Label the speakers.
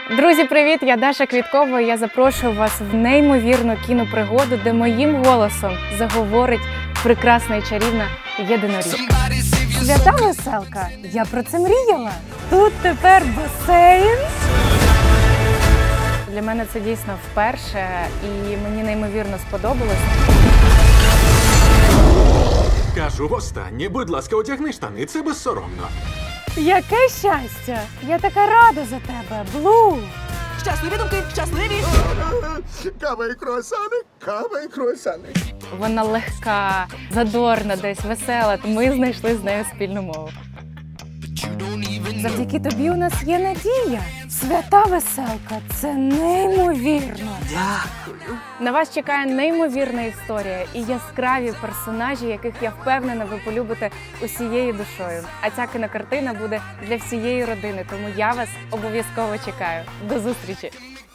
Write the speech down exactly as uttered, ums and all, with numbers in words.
Speaker 1: Друзі, привіт! Я Даша Квіткова і я запрошую вас в неймовірну кінопригоду, де моїм голосом заговорить прекрасна і чарівна єдиноріжка. Свята веселка! Я про це мріяла! Тут тепер басейн! Для мене це дійсно вперше і мені неймовірно сподобалось.
Speaker 2: Кажу востаннє, будь ласка, одягни штани, це безсоромно.
Speaker 1: Яке щастя! Я така рада за тебе, Блу!
Speaker 3: Щасливі думки, щасливі!
Speaker 4: Кава і круасани, кава і круасани.
Speaker 1: Вона легка, задорна десь, весела. Ми знайшли з нею спільну мову. Завдяки тобі у нас є надія. Свята веселка – це неймовірно.
Speaker 4: Дякую.
Speaker 1: На вас чекає неймовірна історія і яскраві персонажі, яких я впевнена, ви полюбите усією душою. А ця кінокартина буде для всієї родини, тому я вас обов'язково чекаю. До зустрічі!